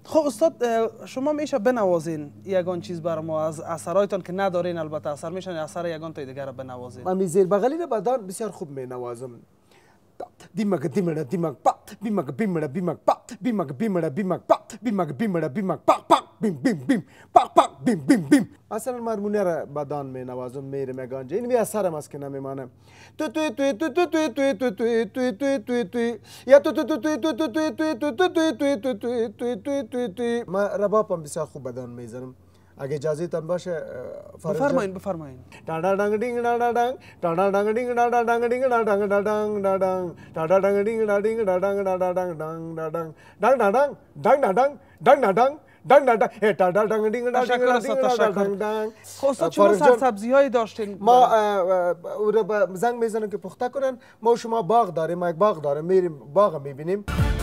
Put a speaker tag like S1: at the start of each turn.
S1: خب استاد شما میشه بنوازین یگان چیز بر ما از اثرایتان که ندارین، البته اثر میشن اثر یگان تا دیگر بنوازین.
S2: من زیر بغلی رو بدان بسیار خوب می نوازم. دیمگ دیمڑ دیمگ پا بیمگ بیمڑ بیمگ پا بیمگ بیمڑ بیمگ پا بیمگ بیمڑ بیمگ پا پا بیم بیم بیم پا پا بیم بیم بیم. اصلا مرمونه را بدان می نوازم میره میگانجه این بی اثرم است که نمیمانم. تو تو تو تو تو تو تو تو تو تو تو تو یا تو تو تو تو تو تو تو تو تو تو تو تو تو تو. من ربابم بسیار خوب بدان میزنم. اگه اجازه تان باشه
S1: بفرمایید بفرمایید.
S2: دادا دنگ دینگ دادا دنگ دادا دنگ دینگ دادا دنگ دینگ دادا دنگ دنگ دادا دادا دنگ دینگ دادا دینگ دادا دنگ دادا دنگ دنگ دنگ دنگ دنگ دنگ دنگ دنگ دنگ دنگ ای دادا دنگ دینگ دادا دنگ دادا دنگ دنگ.
S1: خب استاد شما سرسبزی هایی داشتین؟
S2: ما زنگ میزنم که پخته کنن. ما شما باغ داریم، ما یک باغ داریم، میریم باغ میبینیم.